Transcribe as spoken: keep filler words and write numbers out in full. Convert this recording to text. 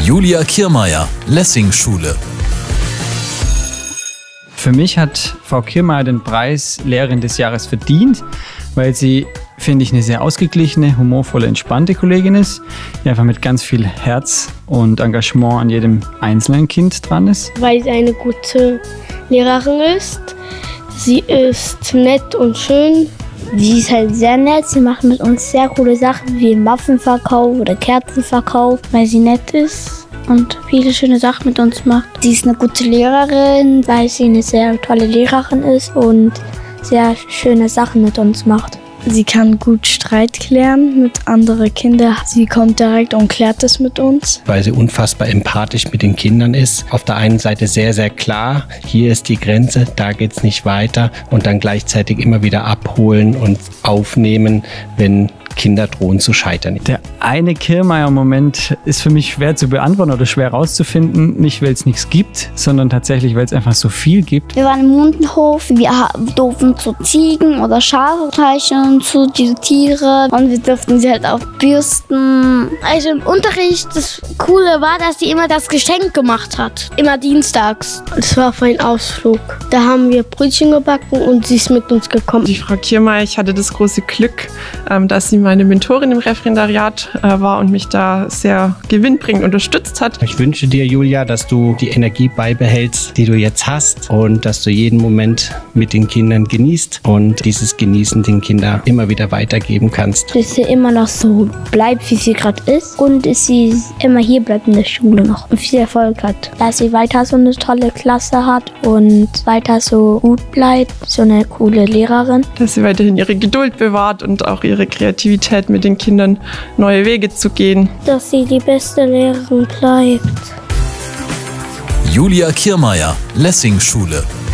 Julia Kirmeier, Lessing-Schule. Für mich hat Frau Kirmeier den Preis Lehrerin des Jahres verdient, weil sie, finde ich, eine sehr ausgeglichene, humorvolle, entspannte Kollegin ist, die einfach mit ganz viel Herz und Engagement an jedem einzelnen Kind dran ist. Weil sie eine gute Lehrerin ist. Sie ist nett und schön. Sie ist halt sehr nett. Sie macht mit uns sehr coole Sachen wie Muffenverkauf oder Kerzenverkauf, weil sie nett ist und viele schöne Sachen mit uns macht. Sie ist eine gute Lehrerin, weil sie eine sehr tolle Lehrerin ist und sehr schöne Sachen mit uns macht. Sie kann gut Streit klären mit anderen Kindern. Sie kommt direkt und klärt es mit uns. Weil sie unfassbar empathisch mit den Kindern ist. Auf der einen Seite sehr, sehr klar, hier ist die Grenze, da geht es nicht weiter. Und dann gleichzeitig immer wieder abholen und aufnehmen, wenn Kinder drohen zu scheitern. Der eine Kirmeier-Moment ist für mich schwer zu beantworten oder schwer rauszufinden. Nicht, weil es nichts gibt, sondern tatsächlich, weil es einfach so viel gibt. Wir waren im Mundenhof, wir durften zu Ziegen oder Schafe zeichnen, zu diese Tiere. Und wir durften sie halt auch bürsten. Also im Unterricht, das Coole war, dass sie immer das Geschenk gemacht hat. Immer dienstags. Das war für einen Ausflug. Da haben wir Brötchen gebacken und sie ist mit uns gekommen. Die Frau Kirmeier, ich hatte das große Glück, dass sie meine Mentorin im Referendariat äh, war und mich da sehr gewinnbringend unterstützt hat. Ich wünsche dir, Julia, dass du die Energie beibehältst, die du jetzt hast und dass du jeden Moment mit den Kindern genießt und dieses Genießen den Kindern immer wieder weitergeben kannst. Dass sie immer noch so bleibt, wie sie gerade ist und dass sie immer hier bleibt in der Schule noch und viel Erfolg hat. Dass sie weiter so eine tolle Klasse hat und weiter so gut bleibt, so eine coole Lehrerin. Dass sie weiterhin ihre Geduld bewahrt und auch ihre Kreativität mit den Kindern neue Wege zu gehen. Dass sie die beste Lehrerin bleibt. Julia Kirmeier, Lessing-Schule.